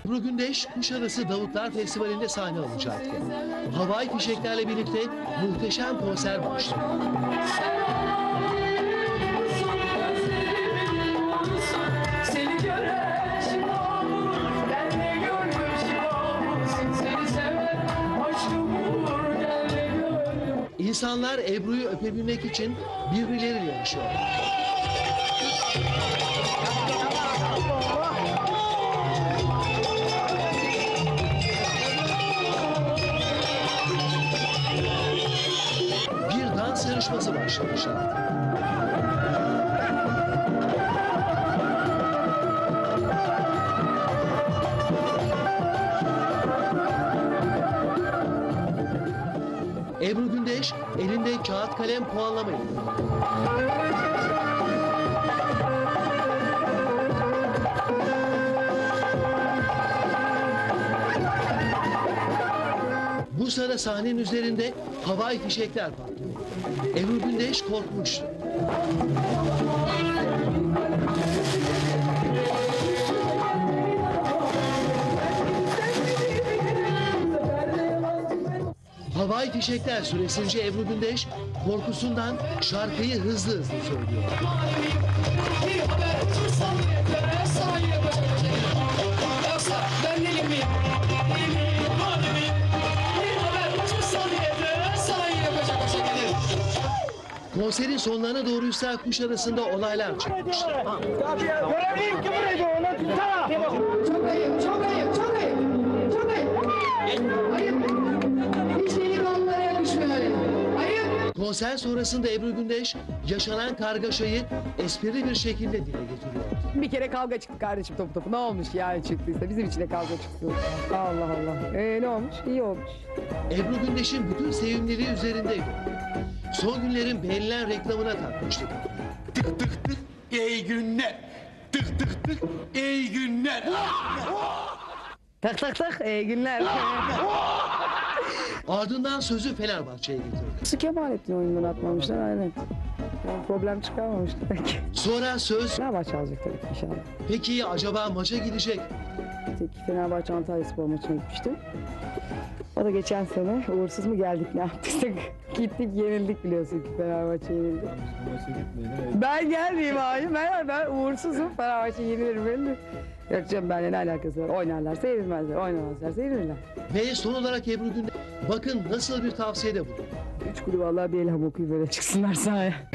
Ebru Gündeş, Kuşadası Davutlar Festivali'nde sahne alacaktı. Havai fişeklerle birlikte muhteşem konser başladı. İnsanlar Ebru'yu öpebilmek için birbirleriyle yarışıyor. Bir dans yarışması başlamışlardı. Ebru Gündeş elinde kağıt kalem puanlama yapıyor. Bu sırada sahnenin üzerinde havai fişekler patlıyor. Ebru Gündeş korkmuştu. Havai fişekler süresince Ebru Gündeş korkusundan şarkıyı hızlı söylüyor. Konserin sonlarına doğruysa Kuşadası'nda olaylar çıkmış. Görevliyim ki buraydı ona tutsana. Çok ayıp, çok ayıp, çok ayıp. Çok ayıp. Ayıp. Hiç delikanlılara yakışmıyor öyle. Ayıp. Konser sonrasında Ebru Gündeş yaşanan kargaşayı esprili bir şekilde dile getiriyor. Bir kere kavga çıktı kardeşim topu. Ne olmuş yani çıktıysa bizim için de kavga çıktı. Allah Allah. Ne olmuş? İyi olmuş. Ebru Gündeş'in bütün sevimliliği üzerindeydi. Son günlerin beğenilen reklamına takmıştık. Tık tık tık iyi günler. Tık tık tık iyi günler. Tak tak tak iyi günler. Ardından sözü Fenerbahçe'ye getirdi. Kemalettin oyundan atmamışlar aynen. Yani problem çıkarmamışlar belki. Sonra söz, Fenerbahçe alacak tabii ki inşallah. peki acaba maça gidecek? Tek Fenerbahçe Antalyaspor maçına gitmiştim. O da geçen sene uğursuz mu geldik ne yaptıysak gittik yenildik biliyorsun ki Fenerbahçe yenildi. Ben gelmeyeyim abi ben uğursuzum Fenerbahçe yenilir belli. Yok canım benimle ne alakası var oynarlarsa yenilmezler oynamazlarsa yenilirler. Ve son olarak Ebru Gündeş bakın nasıl bir tavsiyede bulundu. 3 kulübü Allah'a bir elham okuyup böyle çıksınlar sahaya.